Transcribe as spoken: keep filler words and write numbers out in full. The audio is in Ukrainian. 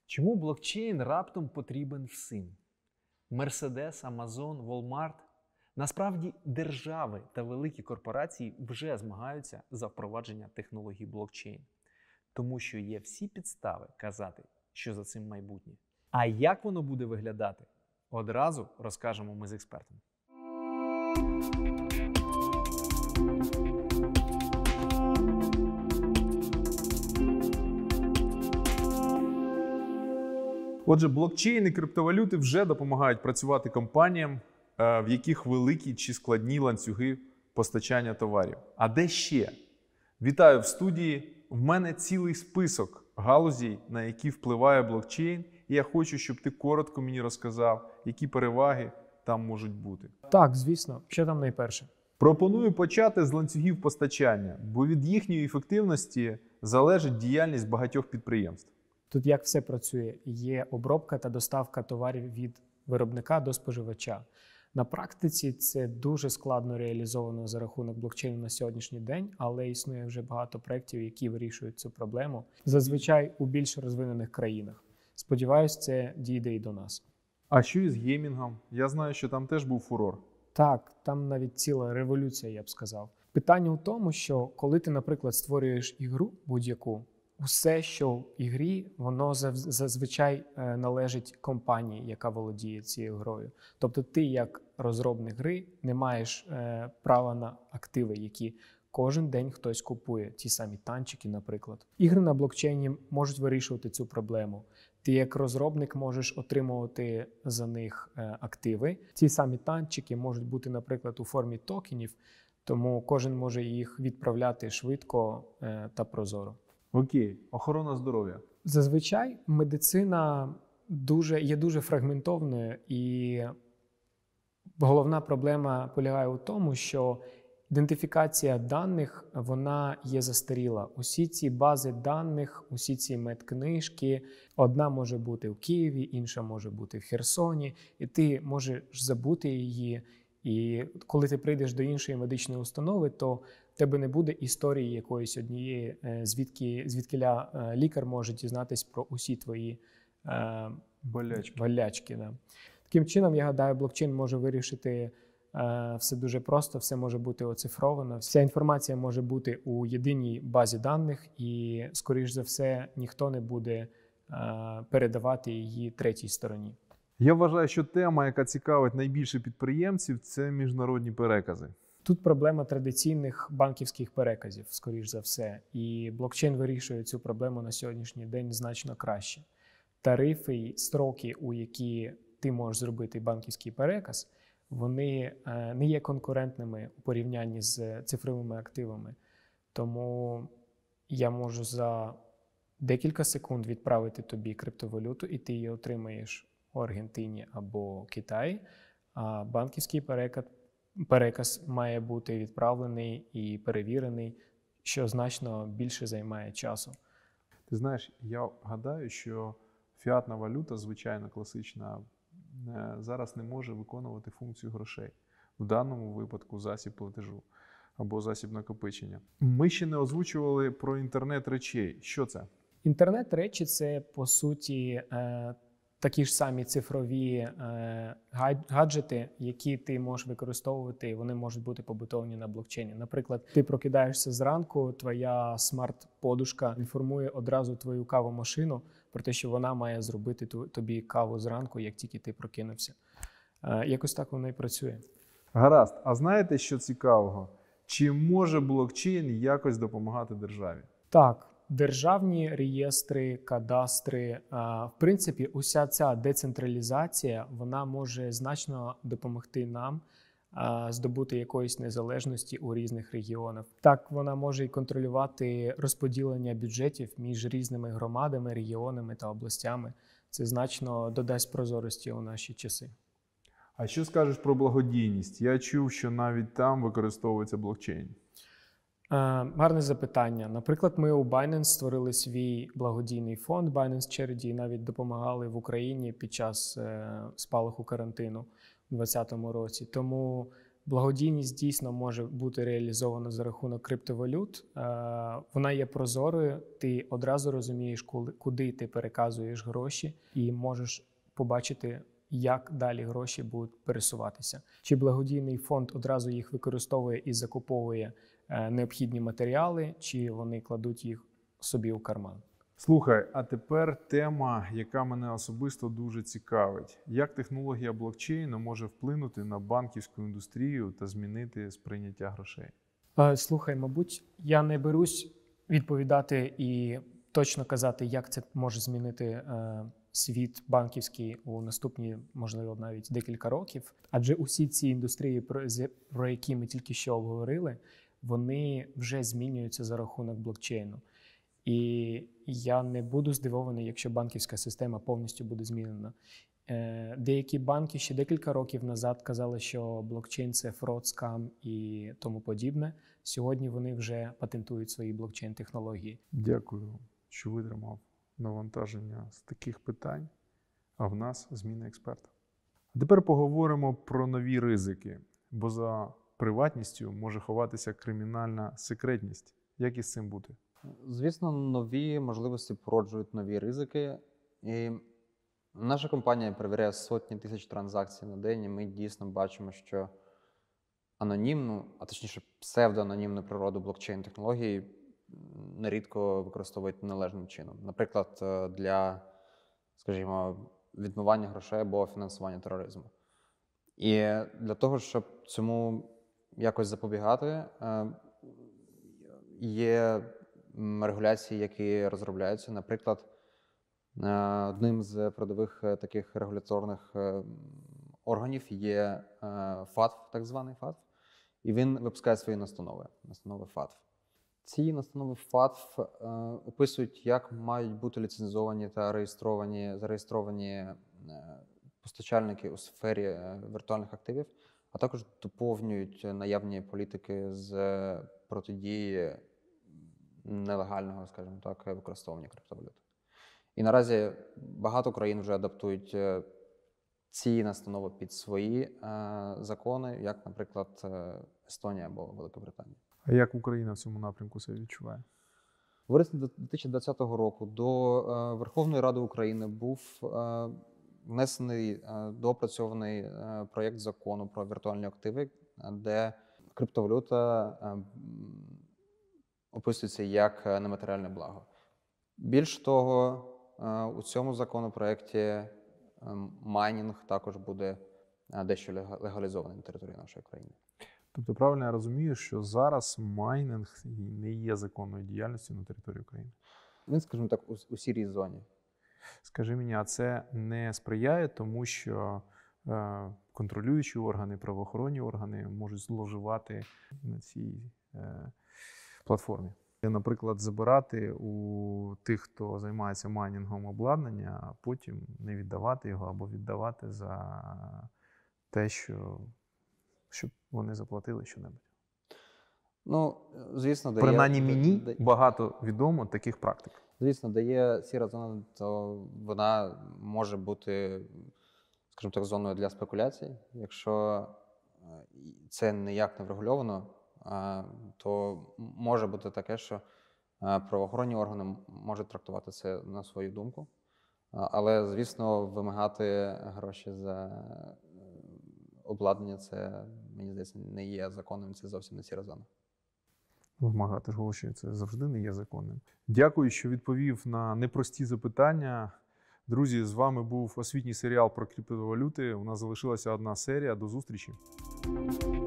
Чому блокчейн раптом потрібен всім? Мерседес, Амазон, Walmart? Насправді держави та великі корпорації вже змагаються за впровадження технологій блокчейн. Тому що є всі підстави казати, що за цим майбутнє. А як воно буде виглядати? Одразу розкажемо ми з експертом. Отже, блокчейн і криптовалюти вже допомагають працювати компаніям, в яких великі чи складні ланцюги постачання товарів. А де ще? Вітаю в студії. В мене цілий список галузей, на які впливає блокчейн. І я хочу, щоб ти коротко мені розказав, які переваги там можуть бути. Так, звісно. Що там найперше? Пропоную почати з ланцюгів постачання, бо від їхньої ефективності залежить діяльність багатьох підприємств. Тут як все працює? Є обробка та доставка товарів від виробника до споживача. На практиці це дуже складно реалізовано за рахунок блокчейну на сьогоднішній день, але існує вже багато проєктів, які вирішують цю проблему. Зазвичай у більш розвинених країнах. Сподіваюсь, це дійде і до нас. А що із геймінгом? Я знаю, що там теж був фурор. Так, там навіть ціла революція, я б сказав. Питання у тому, що коли ти, наприклад, створюєш ігру будь-яку, усе, що в ігрі, воно зазвичай належить компанії, яка володіє цією грою. Тобто ти, як розробник гри, не маєш права на активи, які кожен день хтось купує. Ті самі танчики, наприклад. Ігри на блокчейні можуть вирішувати цю проблему. Ти як розробник можеш отримувати за них активи. Ці самі танчики можуть бути, наприклад, у формі токенів, тому кожен може їх відправляти швидко та прозоро. Окей, охорона здоров'я. Зазвичай медицина дуже, є дуже фрагментовною, і головна проблема полягає у тому, що ідентифікація даних, вона є застаріла. Усі ці бази даних, усі ці медкнижки, одна може бути в Києві, інша може бути в Херсоні, і ти можеш забути її. І коли ти прийдеш до іншої медичної установи, то в тебе не буде історії якоїсь однієї, звідки, звідкиля лікар може дізнатись про усі твої е, болячки. болячки да. Таким чином, я гадаю, блокчейн може вирішити е, все дуже просто, все може бути оцифровано, вся інформація може бути у єдиній базі даних, і, скоріш за все, ніхто не буде е, передавати її третій стороні. Я вважаю, що тема, яка цікавить найбільше підприємців, це міжнародні перекази. Тут проблема традиційних банківських переказів, скоріш за все. І блокчейн вирішує цю проблему на сьогоднішній день значно краще. Тарифи і строки, у які ти можеш зробити банківський переказ, вони не є конкурентними у порівнянні з цифровими активами. Тому я можу за декілька секунд відправити тобі криптовалюту, і ти її отримаєш у Аргентині або Китаї, а банківський переказ, переказ має бути відправлений і перевірений, що значно більше займає часу. Ти знаєш, я гадаю, що фіатна валюта, звичайно класична, зараз не може виконувати функцію грошей. В даному випадку засіб платежу або засіб накопичення. Ми ще не озвучували про інтернет речей. Що це? Інтернет речі – це, по суті, такі ж самі цифрові е, гаджети, які ти можеш використовувати, і вони можуть бути побудовані на блокчейні. Наприклад, ти прокидаєшся зранку, твоя смарт-подушка інформує одразу твою кавомашину про те, що вона має зробити тобі каву зранку, як тільки ти прокинувся. Е, якось так воно і працює. Гаразд. А знаєте, що цікавого? Чи може блокчейн якось допомагати державі? Так. Державні реєстри, кадастри, в принципі, уся ця децентралізація, вона може значно допомогти нам здобути якоїсь незалежності у різних регіонах. Так, вона може і контролювати розподілення бюджетів між різними громадами, регіонами та областями. Це значно додасть прозорості у наші часи. А що скажеш про благодійність? Я чув, що навіть там використовується блокчейн. Гарне запитання. Наприклад, ми у Binance створили свій благодійний фонд Binance Charity і навіть допомагали в Україні під час спалаху карантину у двадцятому році. Тому Благодійність дійсно може бути реалізована за рахунок криптовалют. Вона є прозорою, ти одразу розумієш, куди ти переказуєш гроші, і можеш побачити, як далі гроші будуть пересуватися. Чи благодійний фонд одразу їх використовує і закуповує необхідні матеріали, чи вони кладуть їх собі у карман. Слухай, а тепер тема, яка мене особисто дуже цікавить. Як технологія блокчейну може вплинути на банківську індустрію та змінити сприйняття грошей? Слухай, мабуть, я не берусь відповідати і точно казати, як це може змінити е, світ банківський у наступні, можливо, навіть декілька років. Адже усі ці індустрії, про, про які ми тільки що обговорили, вони вже змінюються за рахунок блокчейну. І я не буду здивований, якщо банківська система повністю буде змінена. Е, деякі банки ще декілька років назад казали, що блокчейн – це фрод, скам і тому подібне. Сьогодні вони вже патентують свої блокчейн-технології. Дякую, що витримав навантаження з таких питань, а в нас зміна експерта. А тепер поговоримо про нові ризики, бо за приватністю може ховатися кримінальна секретність. Як із цим бути? Звісно, нові можливості породжують нові ризики. І наша компанія перевіряє сотні тисяч транзакцій на день, і ми дійсно бачимо, що анонімну, а точніше псевдоанонімну природу блокчейн-технології нерідко використовують неналежним чином. Наприклад, для, скажімо, відмивання грошей або фінансування тероризму. І для того, щоб цьому якось запобігати, є регуляції, які розробляються. Наприклад, одним з передових таких регуляторних органів є ФАТФ, так званий ФАТФ, і він випускає свої настанови, настанови ФАТФ. Ці настанови ФАТФ описують, як мають бути ліцензовані та реєстровані, зареєстровані постачальники у сфері віртуальних активів, а також доповнюють наявні політики з протидії нелегального, скажімо так, використовування криптовалют. І наразі багато країн вже адаптують ці настанови під свої е, закони, як, наприклад, Естонія або Велика Британія. А як Україна в цьому напрямку себе відчуває? У вересні дві тисячі двадцятого року до е, Верховної Ради України був е, внесений е, доопрацьований е, проєкт закону про віртуальні активи, де криптовалюта е, описується як нематеріальне благо. Більш того, у цьому законопроекті майнінг також буде дещо легалізований на території нашої країни. Тобто правильно я розумію, що зараз майнінг не є законною діяльністю на території України? Він, скажімо так, у, у сірій зоні. Скажи мені, а це не сприяє тому, що е, контролюючі органи, правоохоронні органи можуть зловживати на цій е, платформі? Наприклад, забирати у тих, хто займається майнінгом обладнання, а потім не віддавати його або віддавати за те, що, щоб вони заплатили що-небудь. Ну, звісно, дає... Принаймні мені дає, багато відомо таких практик. Звісно, дає сіра зона, то вона може бути, скажімо так, зоною для спекуляцій. Якщо це ніяк не врегульовано, то може бути таке, що правоохоронні органи можуть трактувати це на свою думку. Але, звісно, вимагати гроші за обладнання, це, мені здається, не є законним, це зовсім не сіра зона. Вимагати гроші – це завжди не є законним. Дякую, що відповів на непрості запитання. Друзі, з вами був освітній серіал про криптовалюти. У нас залишилася одна серія. До зустрічі.